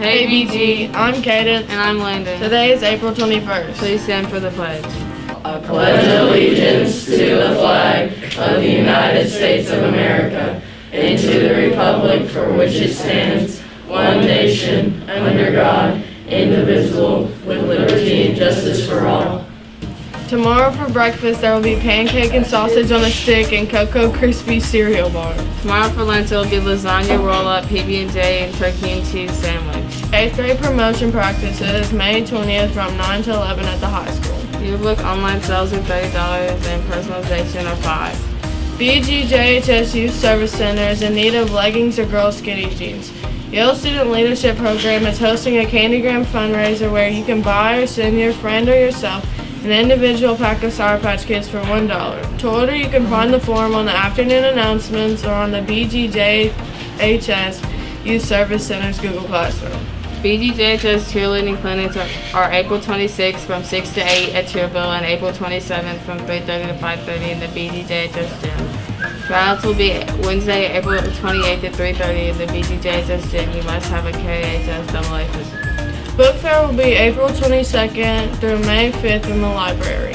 Hey BG, I'm Cadence. and I'm Landon. Today is April 21st. Please stand for the pledge. I pledge allegiance to the flag of the United States of America and to the republic for which it stands, one nation, under God, indivisible, with liberty and justice for all. Tomorrow for breakfast there will be pancake and sausage on a stick and Cocoa Krispy cereal bar. Tomorrow for lunch it will be lasagna roll-up, PB&J, and turkey and cheese sandwich. 8th grade promotion practices May 20th from 9 to 11 at the high school. Yearbook online sales are $30 and personalization are $5. BGJHS Youth Service Center is in need of leggings or girls' skinny jeans. Yale Student Leadership Program is hosting a Candygram fundraiser where you can buy or send your friend or yourself an individual pack of Sour Patch Kids for $1. To order, you can find the form on the afternoon announcements or on the BGJHS Youth Service Center's Google Classroom. BGJHS cheerleading clinics are April 26th from 6 to 8 at Cheerville and April 27th from 3:30 to 5:30 in the BGJHS gym. Tryouts will be Wednesday, April 28th at 3:30 in the BGJHS gym. You must have a KHS AA physical. Book fair will be April 22nd through May 5th in the library.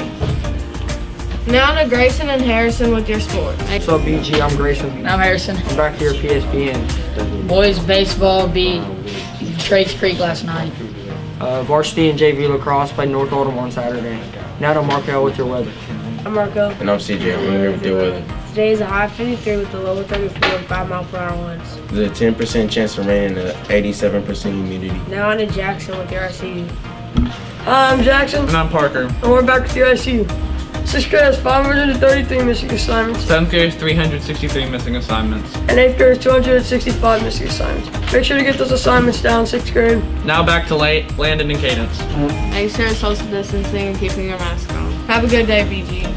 Now to Grayson and Harrison with your sports. What's up, BG? I'm Grayson. I'm Harrison. I'm back here at PSPN. Boys baseball beat Trace Creek last night. Varsity and JV lacrosse played North Oldham on Saturday. Now to Markel with your weather. I'm Marco. And I'm CJ. I'm here with the weather. Today is a high 53 with a lower 34 and 5-mile-per-hour winds. There's a 10% chance of rain and an 87% humidity. Now on to Jackson with your ICU. Hi, I'm Jackson. And I'm Parker. And we're back with your ICU. 6th grade has 533 missing assignments. 7th grade has 363 missing assignments. And 8th grade has 265 missing assignments. Make sure to get those assignments down 6th grade. Now back to Landon and Cadence. Make sure it's social distancing and keeping your mask on. Have a good day, BG.